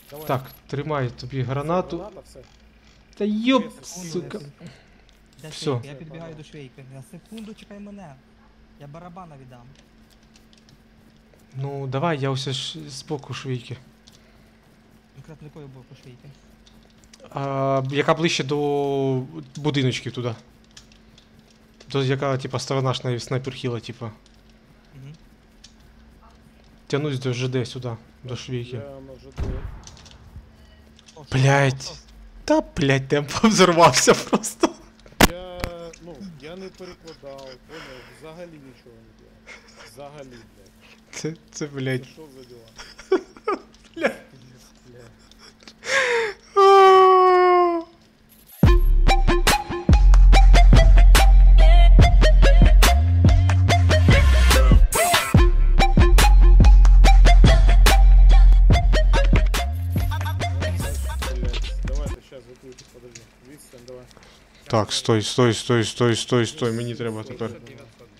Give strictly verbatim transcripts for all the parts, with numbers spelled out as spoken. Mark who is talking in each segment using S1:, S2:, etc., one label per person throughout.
S1: Давай.
S2: Так, тримай тобі гранату.
S1: Граната, все.
S2: Та йоп,
S1: Секунду,
S2: сука.
S3: Де
S2: Всё.
S3: швейка? Я підбігаю до швейки. На секунду чекай мене. Я барабана віддам.
S2: Ну, давай, я ось ж збоку швійки.
S3: Конкретно якою боку швейки?
S2: А, яка ближче до будиночків туди. До яка, типа, сторона ж на- снайперхіла, типа.
S3: Угу.
S2: Тянусь до ЖД сюди, до швійки.
S1: Я на ЖД.
S2: Блять. Та, блять, темп взорвався просто.
S1: Я, ну, я не перекладав, понял, взагалі нічого не делав. Взагалі, блядь.
S2: Це, це,
S1: Це
S2: блять.
S1: що за діла?
S2: Бля.
S1: Бля. Блядь, давайте сейчас закрутить, подожди. Відстань, давай.
S2: Так, стой, стой, стой, стой, стой, стой, мені треба тепер.
S1: Ні,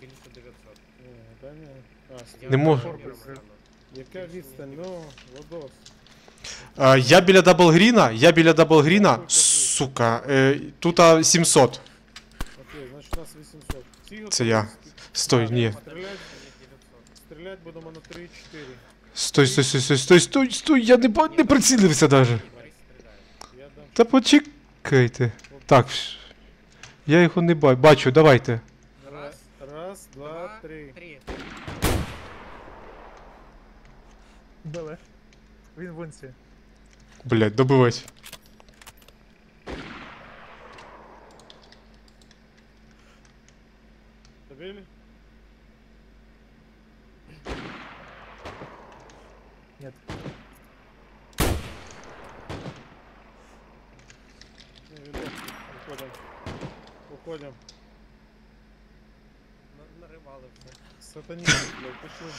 S1: та ні. А, стій.
S2: Не можу.
S1: Корпус. Яка відстань? Ну, Владос.
S2: А, я біля даблгріна, я біля даблгріна, сука, е, тут а, сімсот.
S1: Окей, значить у нас вісімсот. Всі
S2: Це
S1: готові?
S2: я. Стой, ні.
S1: Стрілять, стрілять будемо на три-чотири.
S2: Стой, стой, стой, стой, стой, стой, стой, я не, ба- не прицілився даже.
S1: Я дам.
S2: Та почекайте. Так, вш- я його не бачу, бачу, давайте.
S1: Раз, раз, два, три.
S4: Беле. Він в інсі.
S2: Блять, добивать.
S1: Добили?
S4: Нет.
S1: Не видно. Уходим. Уходим.
S5: Наривали все.
S1: Сатаністи, блядь, пішли.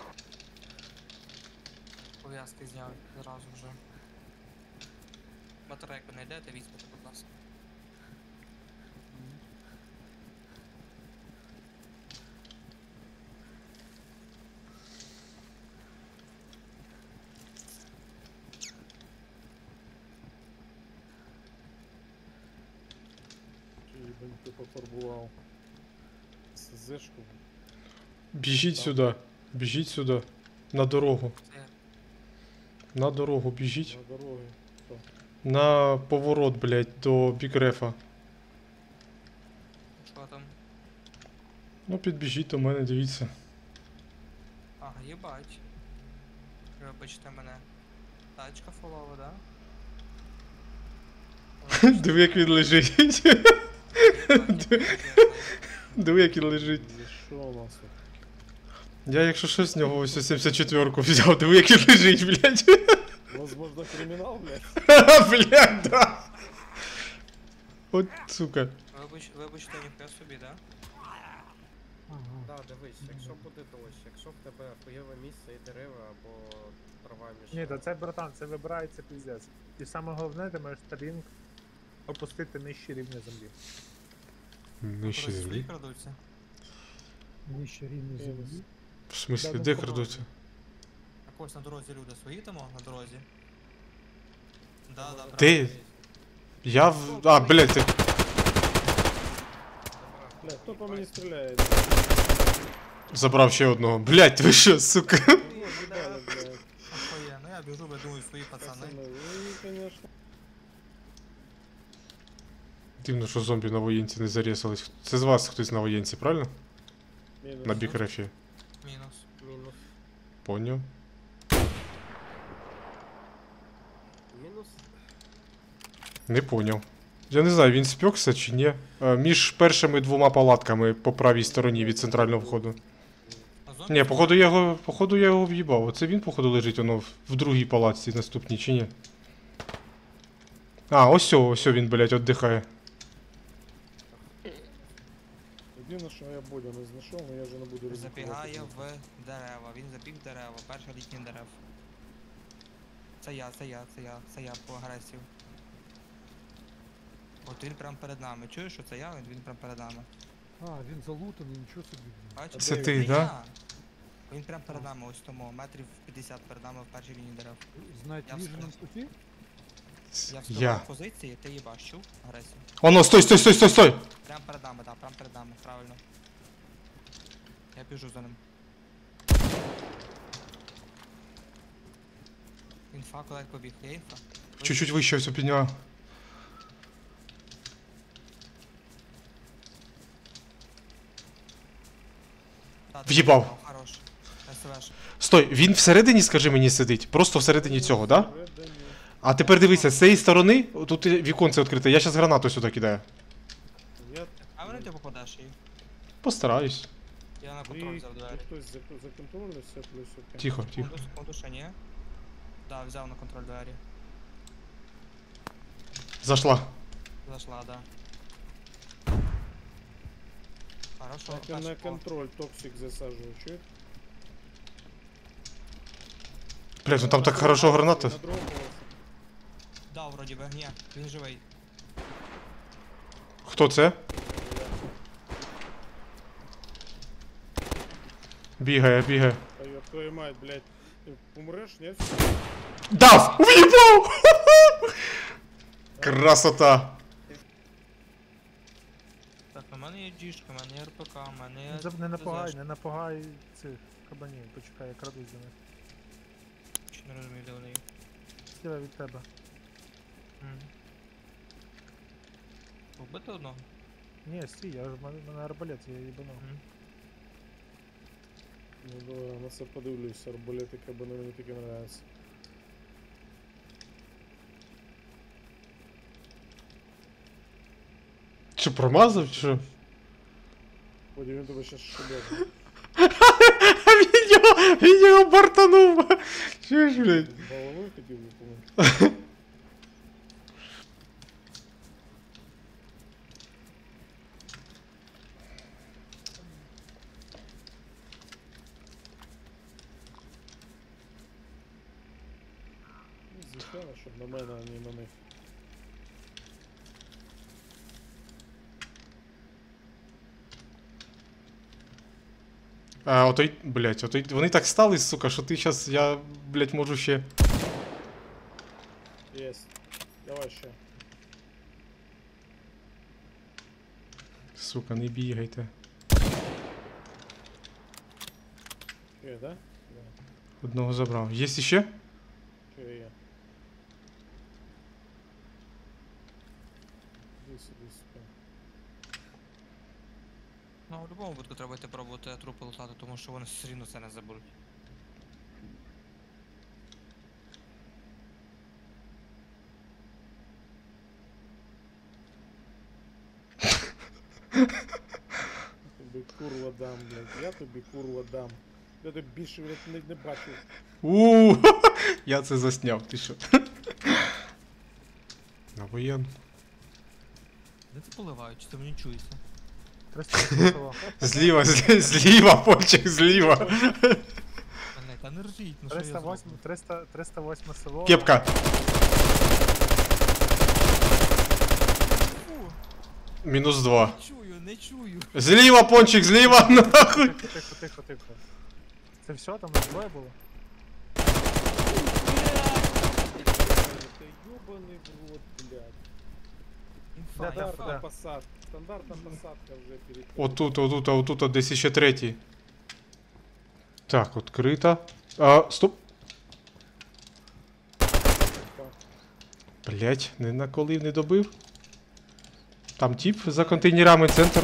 S5: Пов'язки зняв зразу вже. Батарейку знайдете, візьмете, будь ласка.
S1: Ебань, ти пофарбував. СЗшку.
S2: Біжіть сюди, біжіть сюди. На дорогу.
S5: Це
S2: На дорогу біжіть.
S1: На дорогі.
S2: На поворот, блять, до Бікрефа.
S5: що там?
S2: Ну, підбіжіть до мене, дивіться.
S5: Ага, їбать. Вибачте мене. Тачка фолова, да?
S2: Диви, як він лежить.
S5: Єбать,
S2: Диви, як він лежить.
S1: Що у нас тут?
S2: Я, якщо що, з нього ось сімдесят четвірку взяв, диви, як він лежить, блять.
S1: Возможно, кримінал, блядь?
S2: Блять, да. От, сука.
S5: Вибач, вибачте, ніхто собі, да?
S6: Да, дивись, якщо буде дощ, якщо в тебе хуйове місце і дерева або трава між.
S4: Ні, та це, братан, це вибирається піздець. І саме головне, ти маєш Starlink опустити нижче рівня землі.
S2: Нижче
S5: Просто свої
S2: землі.
S5: крадуться.
S4: Нижче рівня
S1: землі?
S2: В смислі,
S4: Да,
S2: де
S4: ну,
S2: крадуться?
S5: А ось на дорозі люди свої там, на дорозі? Да, да, да.
S2: Ти? Я в... А, блять, ти...
S1: Бля, хто по мені стріляє?
S2: Забрав ще одного. Блять, ви що, сука?
S1: Ну, їбали, блядь.
S5: Ахуєнно, ну я біжу, ви думаю, свої пацани.
S1: Пацани, ви, конечно.
S2: Дивно, що зомбі на воєнці не зарісались. Це з вас хтось на воєнці, правильно?
S1: Мінус.
S2: На Бікрефі.
S5: Мінус.
S6: Мінус.
S2: Поняв.
S6: Мінус?
S2: Не поняв. Я не знаю, він спекся чи ні. Е, Між першими двома палатками по правій стороні від центрального входу.
S5: А зомбі?
S2: Ні, походу я його, походу я його в'їбав. Оце він, походу, лежить воно в, в другій палатці наступній, чи ні? А, ось о, ось о він, блядь, віддихає.
S1: Єдине, що я Бодя не знайшов, але я вже не буду ризикувати.
S5: Забігає в дерева, він забіг в дерева, перша літні дерев. Це я, це я, це я, це я по агресію. От він прям перед нами. Чуєш, що це я? Він, він прям перед нами.
S7: А, він залутаний, нічого собі.
S5: Бачиш?
S2: Це
S1: де
S2: ти,
S5: Це
S2: да?
S5: я. Він прямо перед нами, ось тому, метрів п'ятдесят перед нами в першій лінії дерев.
S4: Знать
S5: Я
S4: віженом
S5: встиг.
S4: путі?
S5: Я встиг
S2: Я.
S5: в позиції, ти їбаш, чув агресію.
S2: Оно, стой, стой, стой, стой, стой!
S5: Прямо перед нами, так, прямо перед нами, правильно. Я біжу за ним. Інфа, куди побіг? Є інфа?
S2: Чуть-чуть вище все підняв.
S5: Та,
S2: В'їбав.
S5: ти в'їбав, Хорош. СВш.
S2: Стой, він всередині, скажи мені, сидить? Просто всередині цього, да?
S1: Всередині.
S2: А тепер дивися, з цієї сторони, тут віконце відкрите, я зараз гранату сюди кидаю.
S1: Я
S5: А вони ти попадеш її?
S2: Постараюсь.
S5: Я на контроль
S1: ви
S5: взяв двері.
S1: хтось за- законтролив все плюс окей.
S2: Тихо, тихо.
S5: Секунду, секунду, ще ні. Да, взяв на контроль двері.
S2: Зашла.
S5: Зашла, да. Хорошо,
S1: Так, я на
S5: перший пол.
S1: контроль токсик засаджую, чуєш?
S2: Блять, ну там так хорошо граната.
S1: Надропалося.
S5: Да, вроді би, ні, він живий.
S2: Хто це? Бігає, бігає.
S1: А я твою мать, блядь. Ти помреш, ні?
S2: Дав! В'їбав! Красота!
S5: Так, у мене є джішка, у мене є РПК, у мене є...
S4: Не, не напугай,
S5: ДЗшка.
S4: не напугай цих кабанів, почекай, я крадусь за них.
S5: Чи не розумію, де вони є.
S4: Сліва від тебе.
S5: Мгм. Вбити одного?
S4: Ні, стій, я ж в мене, в мене арбалет, я їбанув.
S5: Мгм.
S1: Ну давай, на це подивлюсь, арбалети кабани мені таке нравиться.
S2: Що, промазав, чи що?
S1: Ході він тебе щас шибе.
S2: Він його, він його бортанув! Чуєш, блядь?
S1: З головою хотів випомогти. Звичайно, щоб на мене, а не на них.
S2: А, отой, блядь, отой, вони так стали, сука, що ти щас, я, блядь, можу ще...
S1: Єсть. Давай ще.
S2: Сука, не бігайте.
S1: Є, да? Да.
S2: Одного забрав. Є ще?
S1: Що є? Іди сюди, сука.
S5: Ну, в будь-якому випадку треба йти пробувати трупи лутати, тому що вони все рівно це не заберуть.
S1: Тобі курва дам, блядь. Я тобі курва дам. Я тобі більше, блядь, не, не бачив.
S2: Ууу, я це засняв, ти що? На воєн.
S5: Де це поливають, чи це мені чується?
S4: триста
S2: Зліва, злі- зліва, почек, зліва.
S5: Блять, та не ржіть, ну що я
S4: триста восемь,
S5: зроблю?
S4: триста, триста восемь село.
S2: Кепка.
S5: Фу,
S2: Мінус два.
S5: не чую, не чую.
S2: Зліва, пончик, зліва, нахуй.
S4: Тихо, тихо, тихо, тихо. Це все, там двоє було?
S1: Ти ёбаний в рот, блядь.
S5: Інфа,
S4: Да, да,
S5: інфа.
S1: Стандартна
S4: да.
S1: посадка. Стандартна посадка вже перед.
S2: Отут, отут, отут, а десь ще третій. Так, відкрита. А, стоп. Блять, не наколив, не добив. Там тип за контейнерами, центр.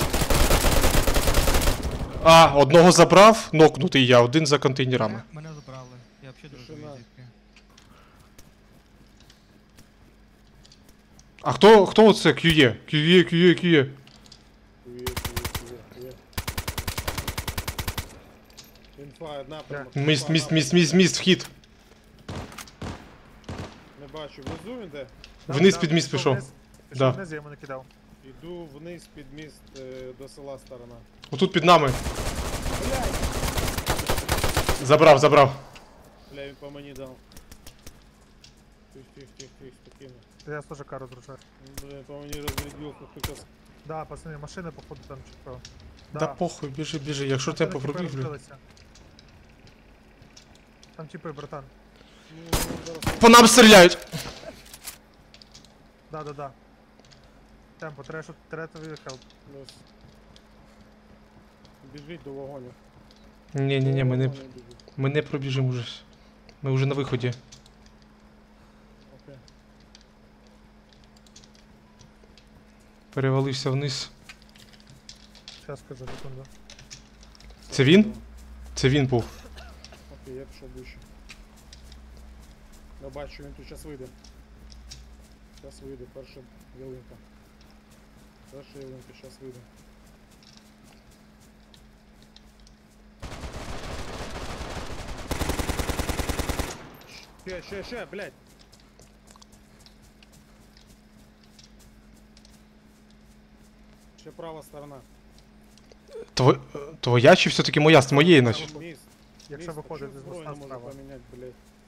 S2: А, одного забрав, нокнутий я, один за контейнерами.
S5: Мене- Мене забрали. Я взагалі дуже
S1: Тишина.
S5: звідки.
S2: А хто, хто оце к'ює? К'ює, к'ює, к'ює.
S1: Кує, кує, кує, кує. Інфа, напрямок.
S2: Міст,
S1: інфа,
S2: міст,
S1: напрямок.
S2: міст, міст, міст, вхід.
S1: Не бачу, внизу він де?
S2: Вниз під міст пішов.
S4: Пішов
S2: Да.
S4: вниз, я йому не кидав.
S1: Іду вниз під міст е, до села сторона.
S2: Отут під нами. Забрав, забрав.
S1: Бля, він по мені дав. Тих, тих, тих, тих, спокійно.
S4: Я з тожака розрушаю.
S1: Бля, по мені розрядив, хуй
S4: Да, пацани, машини походу там чекав.
S2: Да похуй, біжи, біжи, якщо темpo пробіг, бля.
S4: Там типи, братан.
S1: Ну, зараз
S2: По нам стріляють!
S4: Да, да, да. Темпо, треба, щоб треба тобі хелп.
S1: плюс. Біжіть до вагонів.
S2: Ні, ні, ні, ми не,
S1: До вагонів біжіть.
S2: ми не пробіжимо вже. Ми вже на виході.
S1: Окей.
S2: Перевалився вниз.
S4: Щас скажу, секунду.
S2: Це він? Це він був.
S1: Окей, я пішов ближче. Я бачу, він тут зараз вийде. Зараз вийде, перша ялинка. Перша ялинка, зараз вийде. Ще, ще, ще, блядь! Ще права сторона.
S2: Тво... Твоя чи все-таки моя? З моєї наче?
S1: Міст.
S4: Якщо
S1: Міст,
S4: виходити
S1: що
S4: з
S1: зброю
S4: моста
S1: не можу
S4: справа.
S1: поміняти, блядь.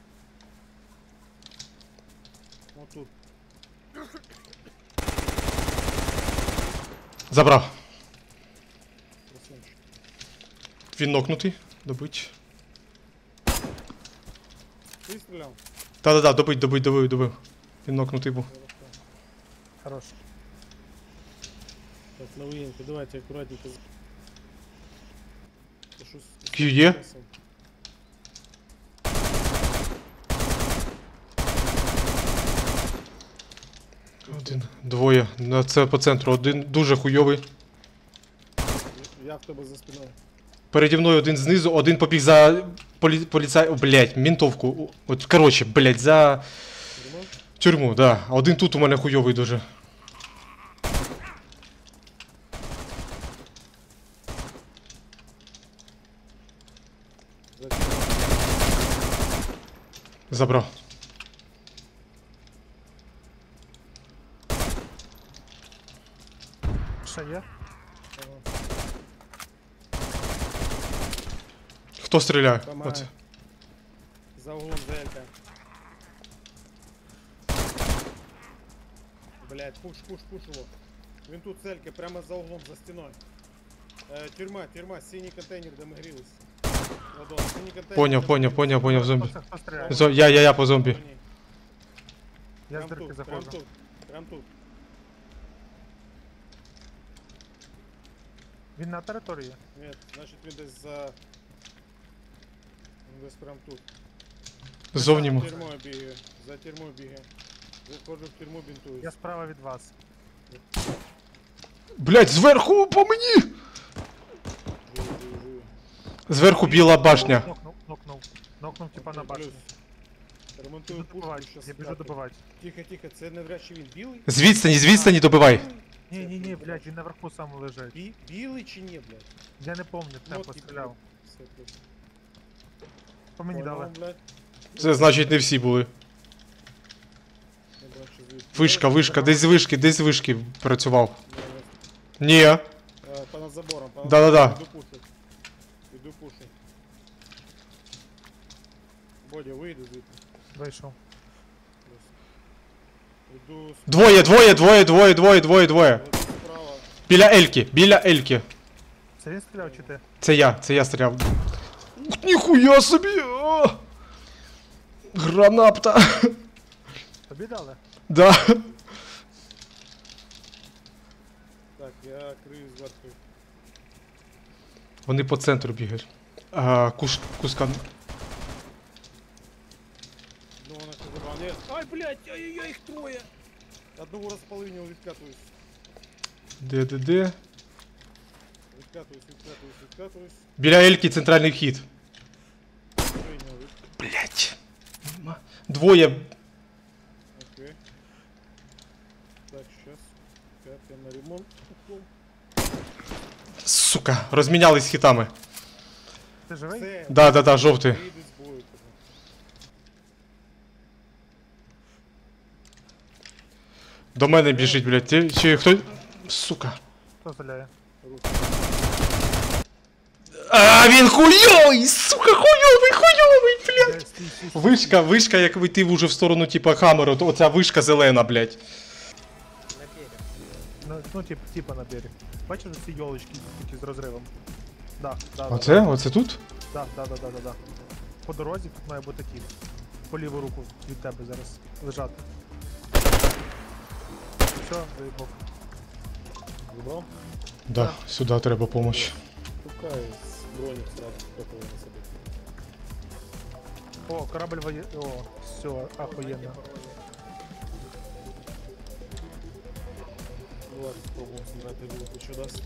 S1: Отут.
S2: Забрав.
S1: Красунчик.
S2: Він нокнутий. Добить.
S1: Ти стріляв?
S2: Та-да-да, добить, добить, добив, добив. Він нокнутий був.
S4: Хорош.
S1: Так, новинки, давайте аккуратненько. Це щось-
S2: К'ю є? Один, двоє. На це по центру. Один дуже хуйовий.
S1: Я в тебе за спиною.
S2: Переді мною один знизу, один побіг за полі... поліцай... О, блядь, мінтовку. От, коротше, блядь, за
S1: Думав?
S2: тюрму, да. А один тут у мене хуйовий дуже.
S1: За
S2: Забрав.
S4: Ще є?
S1: Ага.
S2: Хто стріляє?
S1: Помагаю.
S2: Оце.
S1: За углом зелька. Блять, пуш, пуш, пуш его. Він тут целька, прямо за углом, за стіною. Е, тюрма, тюрма, синій контейнер, де ми грілись. Ладон, синій контейнер.
S2: Поняв,
S1: де ми
S2: поняв,
S1: грілись.
S2: поняв, поняв, зомбі.
S4: Хто, це- хто стріляє?
S2: Зо... Я, я, я по зомбі.
S1: Ні,
S4: Я з
S1: прям
S4: дирки
S1: тут, прям
S4: заходжу.
S1: тут, прям тут.
S4: Він на території.
S1: Ні, значить він десь за... Він десь прям тут.
S2: Ззовні.
S1: За
S2: мо-
S1: тюрмою бігає, за тюрмою бігає. Заходжу в тюрму, бінтуюсь.
S4: Я справа від вас.
S2: Блядь, зверху по мені!
S1: Живу, живу, живу.
S2: Зверху біла башня.
S4: Нокнув, нокнув. Нокнув типа на
S1: Окей,
S4: башню.
S1: плюс. Ремонтую
S4: Біжу
S1: пушку,
S4: добивати,
S1: щас
S4: я біжу
S1: скати.
S4: добивати.
S1: Тихо, тихо, це навряд чи він білий?
S2: З відстані, з відстані добивай.
S4: Ні, ні, ні, блядь, він наверху сам лежить.
S1: Бі- білий чи ні, блядь?
S4: Я не помню, темпо
S1: Нотки,
S4: стріляв.
S1: блядь. Все, плюс.
S4: По мені
S1: Понял,
S4: дали.
S1: блядь.
S2: Це значить не всі були.
S1: Я бачу звідти.
S2: Вишка, вишка, десь з вишки, десь з вишки працював.
S1: Ні,
S2: Ні.
S1: е, Понад забором, понад
S2: Да-да-да.
S1: забором. Іду пушить. Іду пушить. Бодя, вийди звідти.
S4: Вийшов.
S1: Плюс. Іду з-
S2: Двоє, двоє, двоє, двоє, двоє, двоє, двоє.
S1: іду справа.
S2: Біля Ельки, біля Ельки.
S4: Це він стріляв чи ти?
S2: Це я, це я стріляв. Ух, ніхуя собі! О! Гранапта.
S4: Тобі дали?
S2: Да.
S1: Так, я крию зверху.
S2: Вони по центру бігають. А, куш, куска.
S1: Ну, вона ще забрала. Ні. Ай, блядь, ай-яй, їх троє. Одного розпалиню відкатуюсь.
S2: Де, де, де?
S1: Відкатуюсь, відкатуюсь, відкатуюсь.
S2: Біля Ельки центральний вхід.
S1: Прийняв.
S2: Блять. Двоє.
S1: Окей. Так, сейчас. Как я на ремонт упал.
S2: Сука, розмінялись хітами.
S4: Ти живий?
S1: Все,
S2: Да, да, да, жовтий.
S1: вийду з бою. кажу.
S2: До мене біжить, блядь. Ти, чи хто. Сука.
S4: Хто стріляє?
S1: Руки.
S2: А, він хуйовий! Сука, хуйовий, хуйовий, блядь!
S4: Е, Стій, стій, стій.
S2: Вишка, вишка, як вийти вже в сторону, типа, камеру, то оця вишка зелена, блядь.
S6: На берег.
S4: Ну, ну тип, типа на берег. Бачиш ці йолочки такі з розривом? Да, да, да.
S2: Оце? Оце тут?
S4: Да, да, да, да, да, да. по дорозі, тут має бути тіп. По ліву руку від тебе зараз лежати. Все, заїбав.
S1: Забрав?
S2: Да, сюди треба помочь.
S1: Шукай з бронік сразу готовий на себе.
S4: О, корабль воє... О, все, ахуєнно.
S1: Ну ладно, спробуємо зіграти ліву, що дасть.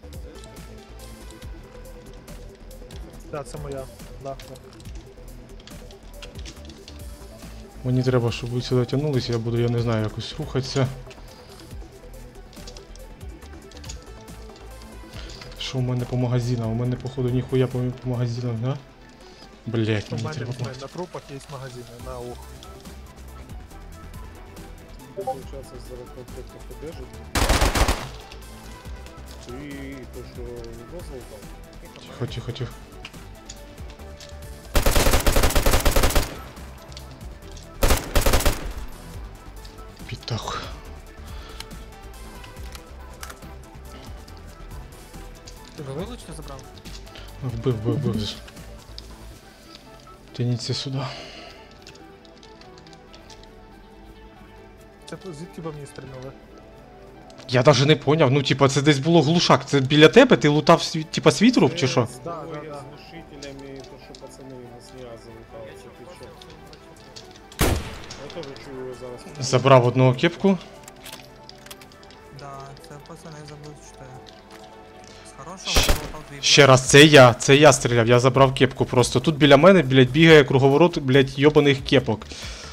S4: Да, це моя. Да, да.
S2: Мені треба, щоб ви сюди тягнулися, я буду, я не знаю, якось рухатися. Що у мене по магазинам? У мене, походу, ніхуя по, по магазинам, да? Блять,
S4: У
S2: мені
S4: мене
S2: треба.
S4: візьми, на трупах є магазини, на ух.
S1: Буде получаться зараз конкретно подержить. І то, що не дозвол там.
S2: Тихо, тихо, тихо. Пітах.
S5: Ти вивели чи забрав?
S2: Вбив, вбив, вбив. Тяніться сюди.
S4: Це звідки по мені стрільнули?
S2: Я навіть не поняв, ну типа це десь було глушак, це біля тебе, ти лутав свій, типа свій труп чи що?
S1: Да,
S4: Да, да,
S1: да,
S4: да.
S1: з глушителями, то, що пацани нас не раз залутали.
S6: Я
S1: Це
S6: чого
S1: ти
S6: бачив,
S1: що?
S6: все бачив.
S1: Я теж чую його зараз.
S2: Забрав одного кепку.
S5: Да, це пацани забули, що ти. З хорошого
S2: Щ-
S5: полутав дві.
S2: Ще раз, це я, це я стріляв, я забрав кепку просто. Тут біля мене, блядь, бігає круговорот, блядь, йобаних кепок.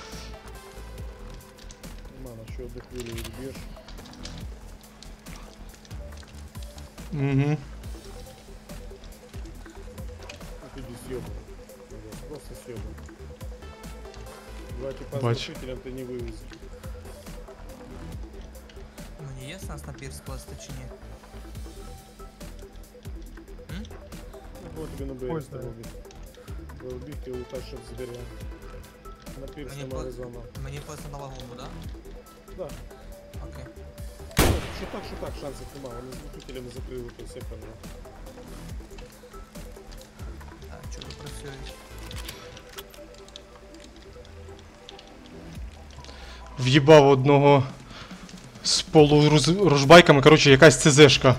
S1: Нема на що до хвилі відб'єш.
S2: Угу.
S1: А тоді з'єбано. Просто з'єбано. Два типа з
S2: Бач.
S1: глушителем ти не вивезеш.
S5: Мені є сенс на пір сплести чи ні? М?
S1: Ну, тобі на
S4: Ой,
S1: берег
S4: знаю.
S1: робить. Вибігти лутать, щоб зберігати. На пірс
S5: Мені
S1: немає
S5: по-
S1: резона.
S5: Мені плести на лагуну, да?
S1: Да.
S5: Окей.
S1: Ну, що так, що так, шансів нема. Вони з глушителями закрили той сектор. вже.
S5: Так, чудо працюють.
S2: В'їбав одного з полуружбайками, коротше, якась ЦЗшка.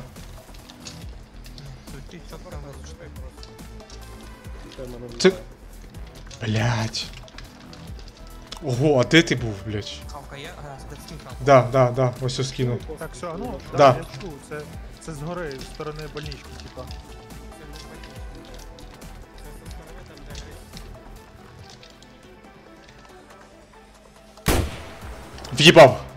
S5: Тут ті чітко вилучити.
S1: Це в мене
S2: Це-
S1: влітає.
S2: Блять. Ого, а де ти був, блять?
S5: Хавка є? Ага, це скін хавка.
S2: Да, да, да, ось ось скинув.
S4: Так, все, ну, да,
S2: Да.
S4: я чув, це, це згори, з сторони больнички, типа.
S6: Це не панічно. Це зі сторони там, де грязь.
S2: В'їбав.